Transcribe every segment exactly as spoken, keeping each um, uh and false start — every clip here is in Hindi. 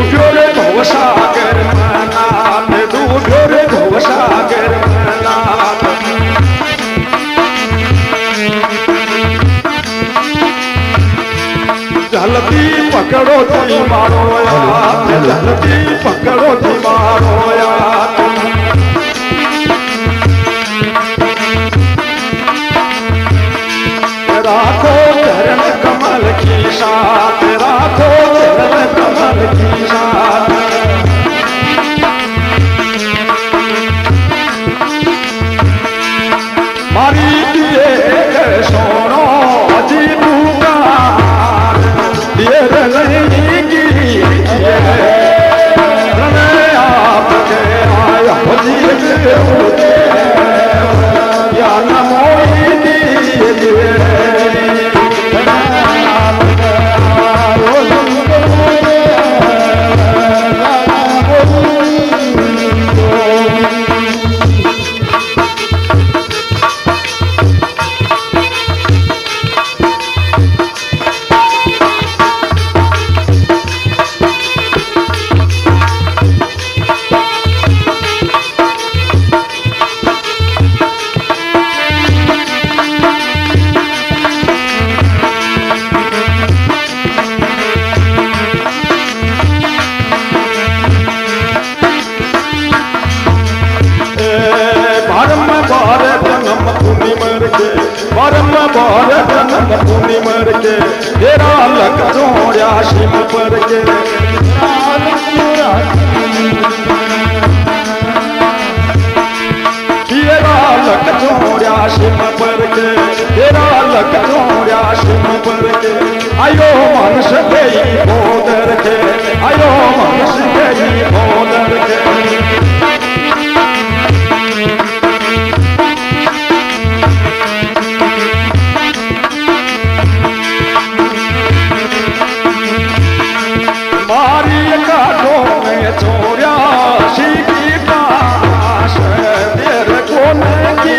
डूब्यो रे भवसागर में नाथ, डूब्यो रे भवसागर में नाथ। जल्दी पकड़ो थी मारो याद, जल्दी पकड़ो थी मारो याद। राखो चरण कमल की साथ, राखो चरण कमल की साथ। मारी दिए सोनो अजी पुकार, दिए नहीं की आपके आया जी या नमो दिए भूमि मर के तेरा लग जोड़िया शिव पर के। तेरा लग जोड़िया शिव पर के, तेरा लग जोड़िया शिव पर के। आयो मनुष्य गई बोदर के, आयो मनुष्य गई बोदर के। छोड़िया की पास तेरे को नहीं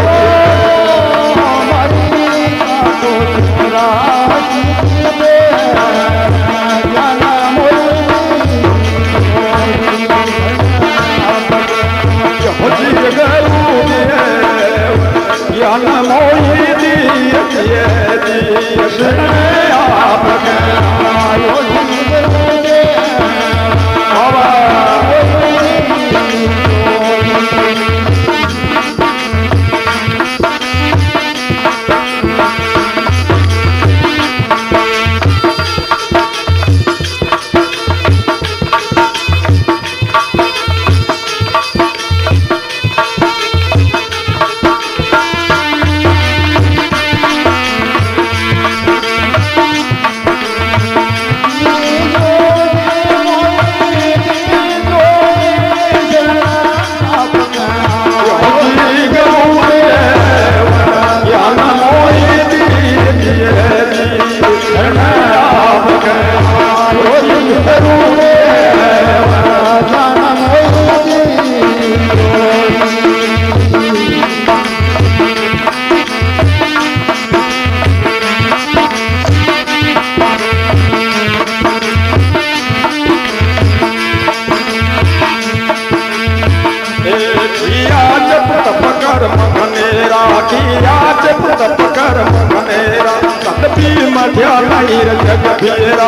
मध्या नहीं जग फेरा,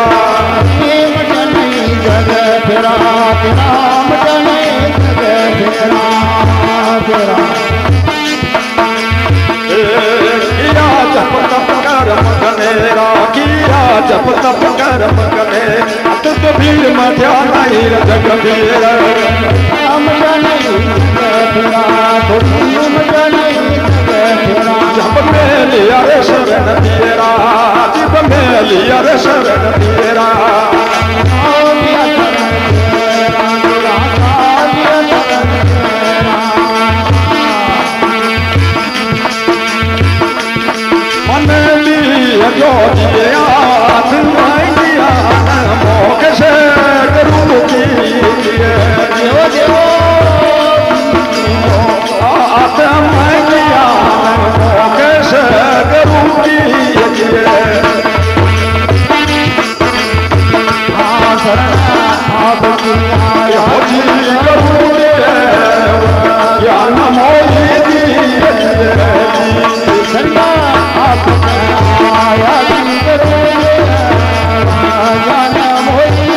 जग फेरा राम जने जग फेरा फेरा। किया जप तप कर्म कनेरा, किया जप तप कर्म कने तुत भीड़ मध्या नहीं जग फेरा। राम जने जग फेरा, तुम जने जग फेरा। जप में लिया रे शरण तेरा, जप में लिया रे शरण तेरा। मन लिया जो दिया तुम्हारी दिया मोह से करूँ की जो जो आत्मा दिया मोह से करूँ की। जी करूँ ज्ञान मोही शर्मा आप आया करोगे ज्ञान मोही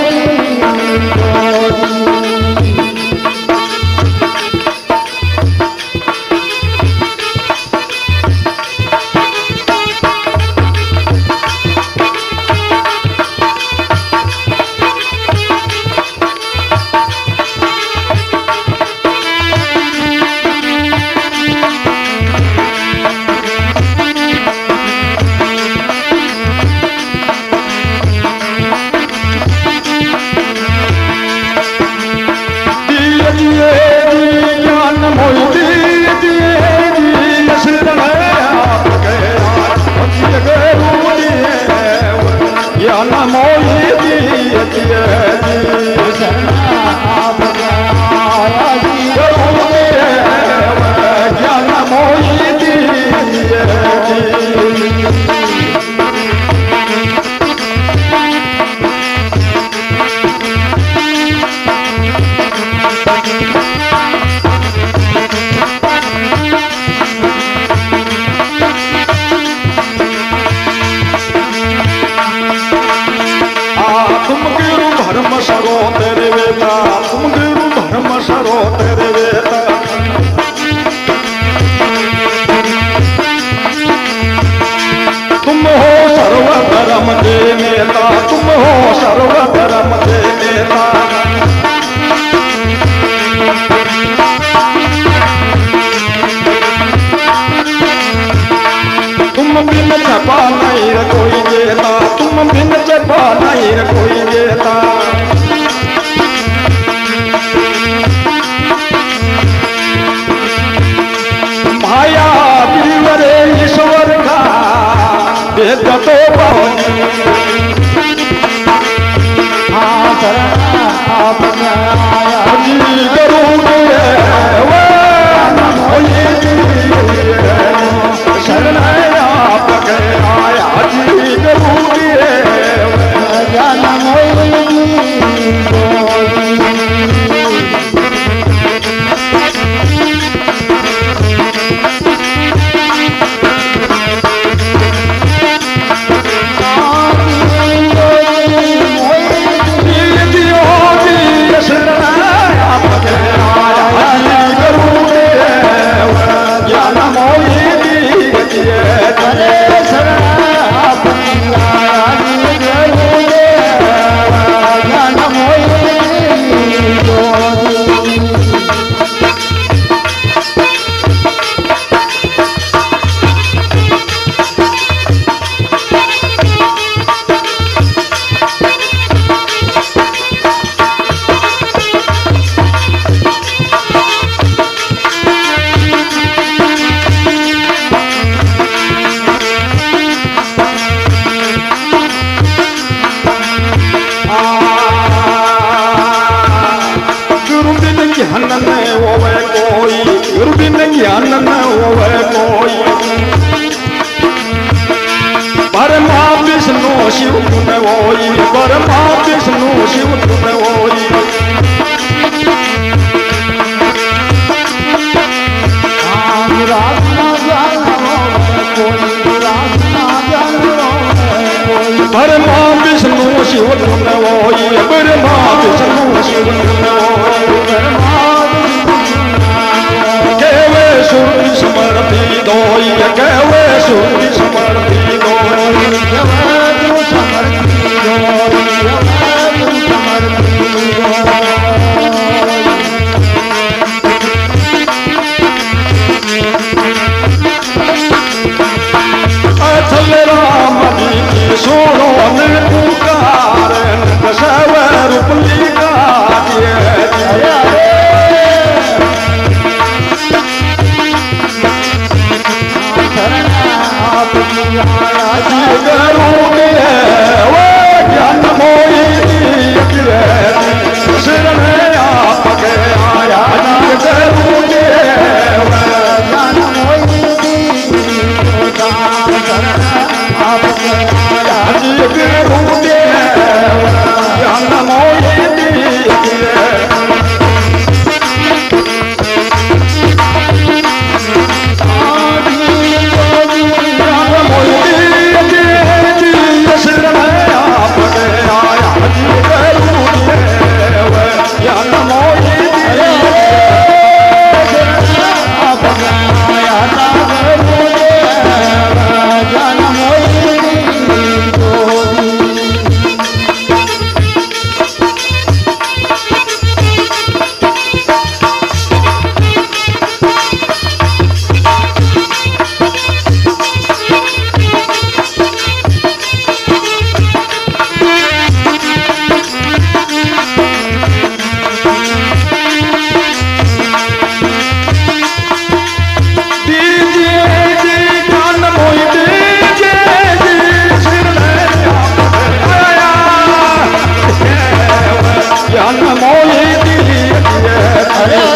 मोही दिली